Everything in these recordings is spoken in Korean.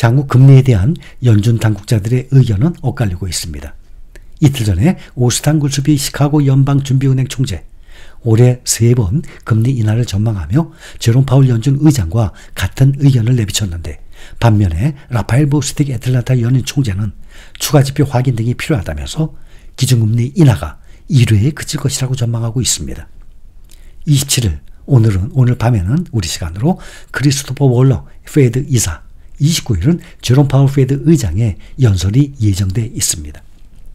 향후 금리에 대한 연준 당국자들의 의견은 엇갈리고 있습니다. 이틀 전에 오스탄 굴스비 시카고 연방준비은행 총재, 올해 3번 금리 인하를 전망하며 제롬 파월 연준 의장과 같은 의견을 내비쳤는데, 반면에 라파엘 보스틱 애틀란타 연인 총재는 추가 지표 확인 등이 필요하다면서 기준금리 인하가 1회에 그칠 것이라고 전망하고 있습니다. 27일, 오늘 밤에는 우리 시간으로 크리스토퍼 월러 페드 이사, 29일은 제롬 파월 페드 의장의 연설이 예정돼 있습니다.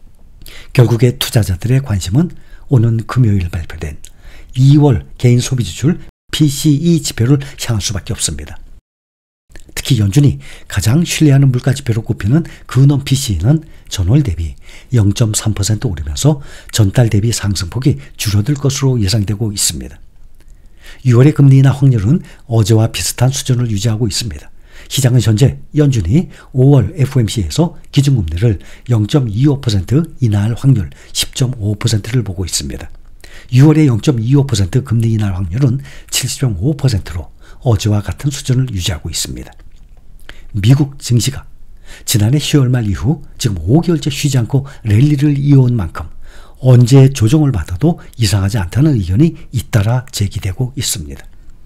결국에 투자자들의 관심은 오는 금요일 발표된 2월 개인 소비지출 PCE 지표를 향할 수밖에 없습니다. 특히 연준이 가장 신뢰하는 물가지표로 꼽히는 근원 PCE는 전월 대비 0.3% 오르면서 전달 대비 상승폭이 줄어들 것으로 예상되고 있습니다. 6월의 금리 인하 확률은 어제와 비슷한 수준을 유지하고 있습니다. 시장은 현재 연준이 5월 FOMC에서 기준금리를 0.25% 인하할 확률 10.5%를 보고 있습니다. 6월의 0.25% 금리 인하 확률은 70.5%로 어제와 같은 수준을 유지하고 있습니다. 미국 증시가 지난해 10월 말 이후 지금 5개월째 쉬지 않고 랠리를 이어온 만큼 언제 조정을 받아도 이상하지 않다는 의견이 잇따라 제기되고 있습니다.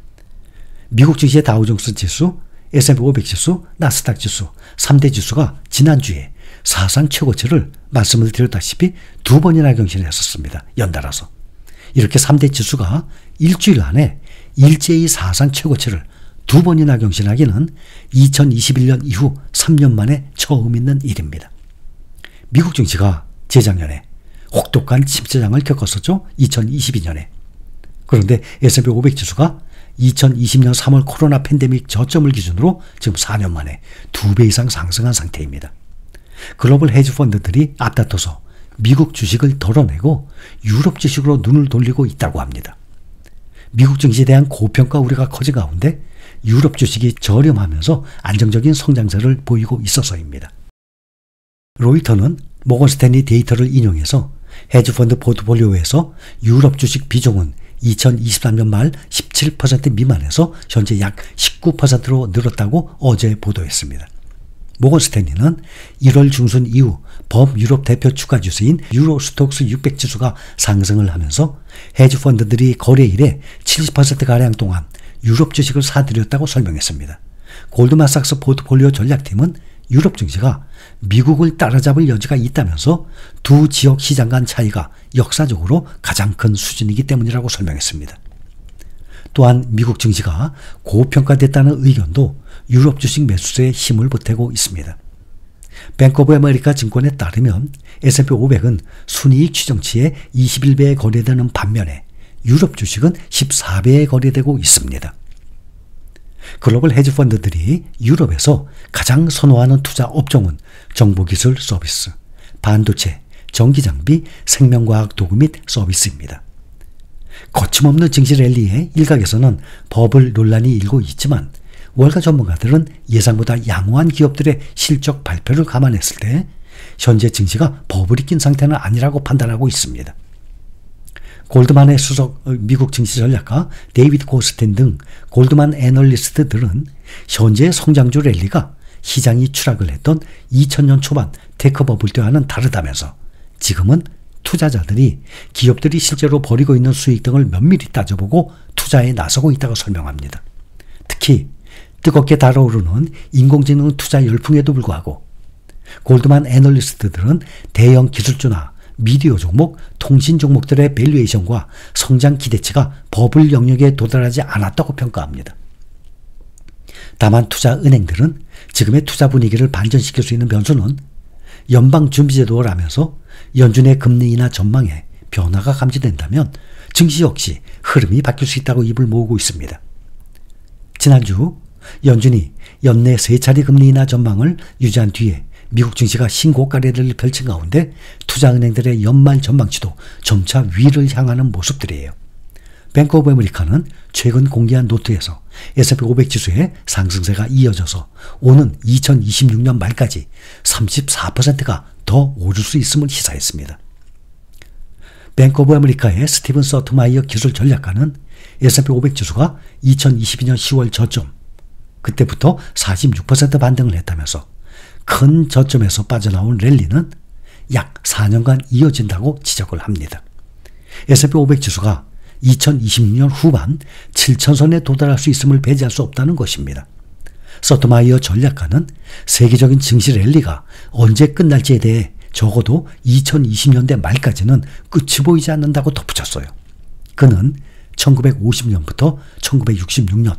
미국 증시의 다우존스 지수, S&P 500 지수, 나스닥 지수 3대 지수가 지난주에 사상 최고치를 말씀을 드렸다시피 2번이나 경신했었습니다. 연달아서. 이렇게 3대 지수가 일주일 안에 일제히 사상 최고치를 2번이나 경신하기는 2021년 이후 3년 만에 처음 있는 일입니다. 미국 증시가 재작년에 혹독한 침체장을 겪었었죠. 2022년에. 그런데 S&P 500 지수가 2020년 3월 코로나 팬데믹 저점을 기준으로 지금 4년 만에 2배 이상 상승한 상태입니다. 글로벌 헤지 펀드들이 앞다퉈서 미국 주식을 덜어내고 유럽 주식으로 눈을 돌리고 있다고 합니다. 미국 증시에 대한 고평가 우려가 커진 가운데 유럽 주식이 저렴하면서 안정적인 성장세를 보이고 있어서입니다. 로이터는 모건 스탠리 데이터를 인용해서 헤지펀드 포트폴리오에서 유럽 주식 비중은 2023년 말 17% 미만에서 현재 약 19%로 늘었다고 어제 보도했습니다. 모건 스탠리는 1월 중순 이후 범유럽 대표 추가 지수인 유로스톡스 600 지수가 상승을 하면서 헤지펀드들이 거래일에 70%가량 동안 유럽 주식을 사들였다고 설명했습니다. 골드만삭스 포트폴리오 전략팀은 유럽 증시가 미국을 따라잡을 여지가 있다면서 두 지역 시장 간 차이가 역사적으로 가장 큰 수준이기 때문이라고 설명했습니다. 또한 미국 증시가 고평가됐다는 의견도 유럽 주식 매수세에 힘을 보태고 있습니다. 뱅크 오브 아메리카 증권에 따르면 S&P 500은 순이익 추정치의 21배에 거래되는 반면에 유럽 주식은 14배에 거래되고 있습니다. 글로벌 헤지 펀드들이 유럽에서 가장 선호하는 투자 업종은 정보기술 서비스, 반도체, 전기장비, 생명과학 도구 및 서비스입니다. 거침없는 증시 랠리에 일각에서는 버블 논란이 일고 있지만 월가 전문가들은 예상보다 양호한 기업들의 실적 발표를 감안했을 때 현재 증시가 버블이 낀 상태는 아니라고 판단하고 있습니다. 골드만의 수석 미국 증시 전략가 데이비드 고스틴 등 골드만 애널리스트들은 현재의 성장주 랠리가 시장이 추락을 했던 2000년 초반 테크 버블 때와는 다르다면서 지금은 투자자들이 기업들이 실제로 벌이고 있는 수익 등을 면밀히 따져보고 투자에 나서고 있다고 설명합니다. 특히 뜨겁게 달아오르는 인공지능 투자 열풍에도 불구하고 골드만 애널리스트들은 대형 기술주나 미디어 종목, 통신 종목들의 밸류에이션과 성장 기대치가 버블 영역에 도달하지 않았다고 평가합니다. 다만 투자은행들은 지금의 투자 분위기를 반전시킬 수 있는 변수는 연방준비제도라면서 연준의 금리 인하 전망에 변화가 감지된다면 증시 역시 흐름이 바뀔 수 있다고 입을 모으고 있습니다. 지난주 연준이 연내 3차례 금리 인하 전망을 유지한 뒤에 미국 증시가 신고가를 펼친 가운데 투자은행들의 연말 전망치도 점차 위를 향하는 모습들이에요. 뱅크 오브 아메리카는 최근 공개한 노트에서 S&P 500 지수의 상승세가 이어져서 오는 2026년 말까지 34%가 더 오를 수 있음을 시사했습니다. 뱅크 오브 아메리카의 스티븐 서트마이어 기술 전략가는 S&P 500 지수가 2022년 10월 저점 그때부터 46% 반등을 했다면서 큰 저점에서 빠져나온 랠리는 약 4년간 이어진다고 지적을 합니다. S&P 500 지수가 2026년 후반 7,000선에 도달할 수 있음을 배제할 수 없다는 것입니다. 서트마이어 전략가는 세계적인 증시 랠리가 언제 끝날지에 대해 적어도 2020년대 말까지는 끝이 보이지 않는다고 덧붙였어요. 그는 1950년부터 1966년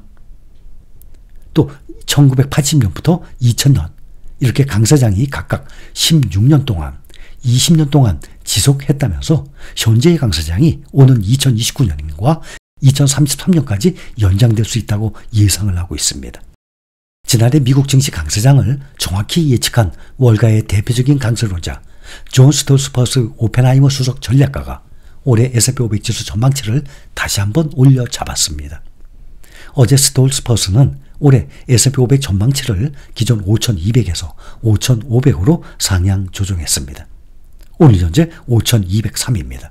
또 1980년부터 2000년 이렇게 강세장이 각각 16년 동안 20년 동안 지속했다면서 현재의 강세장이 오는 2029년과 2033년까지 연장될 수 있다고 예상을 하고 있습니다. 지난해 미국 증시 강세장을 정확히 예측한 월가의 대표적인 강세론자 존 스톨스퍼스 오펜하이머 수석 전략가가 올해 S&P 500 지수 전망치를 다시 한번 올려 잡았습니다. 어제 스톨스퍼스는 올해 S&P 500 전망치를 기존 5,200에서 5,500으로 상향 조정했습니다. 오늘 현재 5,203입니다.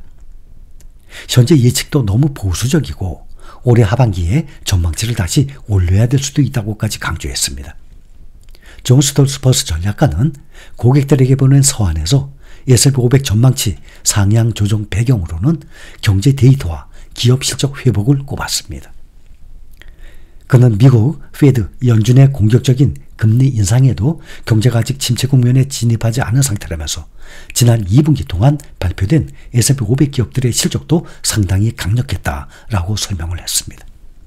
현재 예측도 너무 보수적이고 올해 하반기에 전망치를 다시 올려야 될 수도 있다고까지 강조했습니다. 존 스톨스퍼스 전략가는 고객들에게 보낸 서한에서 S&P 500 전망치 상향 조정 배경으로는 경제 데이터와 기업 실적 회복을 꼽았습니다. 그는 미국 페드 연준의 공격적인 금리 인상에도 경제가 아직 침체 국면에 진입하지 않은 상태라면서 지난 2분기 동안 발표된 S&P 500 기업들의 실적도 상당히 강력했다라고 설명을 했습니다.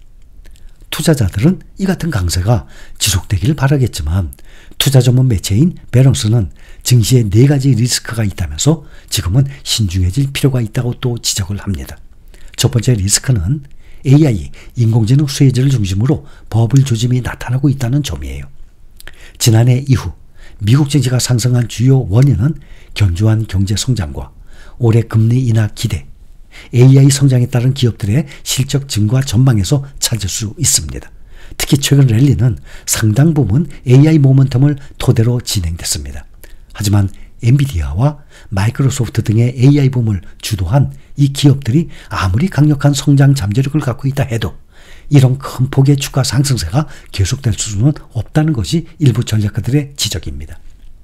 투자자들은 이 같은 강세가 지속되기를 바라겠지만 투자 전문 매체인 배런스는 증시에 4가지 리스크가 있다면서 지금은 신중해질 필요가 있다고 또 지적을 합니다. 첫 번째 리스크는 AI, 인공지능 수혜자를 중심으로 버블 조짐이 나타나고 있다는 점이에요. 지난해 이후 미국 증시가 상승한 주요 원인은 견조한 경제 성장과 올해 금리 인하 기대, AI 성장에 따른 기업들의 실적 증가 전망에서 찾을 수 있습니다. 특히 최근 랠리는 상당 부분 AI 모멘텀을 토대로 진행됐습니다. 하지만 엔비디아와 마이크로소프트 등의 AI 붐을 주도한 이 기업들이 아무리 강력한 성장 잠재력을 갖고 있다 해도 이런 큰 폭의 주가 상승세가 계속될 수는 없다는 것이 일부 전략가들의 지적입니다.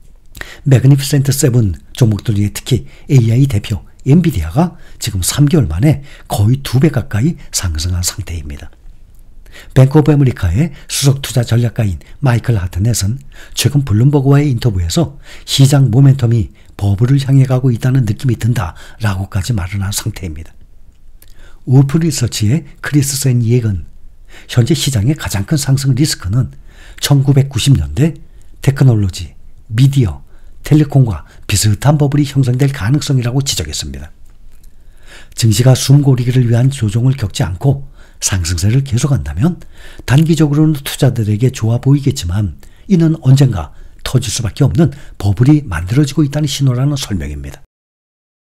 매그니피센트 세븐 종목들 중에 특히 AI 대표 엔비디아가 지금 3개월 만에 거의 2배 가까이 상승한 상태입니다. 뱅크 오브 아메리카의 수석 투자 전략가인 마이클 하트넷은 최근 블룸버그와의 인터뷰에서 시장 모멘텀이 버블을 향해 가고 있다는 느낌이 든다라고까지 말을 한 상태입니다. 우프 리서치의 크리스 샌이액은 현재 시장의 가장 큰 상승 리스크는 1990년대 테크놀로지, 미디어, 텔레콤과 비슷한 버블이 형성될 가능성이라고 지적했습니다. 증시가 숨고르기를 위한 조정을 겪지 않고 상승세를 계속한다면 단기적으로는 투자들에게 좋아 보이겠지만 이는 언젠가 터질 수밖에 없는 버블이 만들어지고 있다는 신호라는 설명입니다.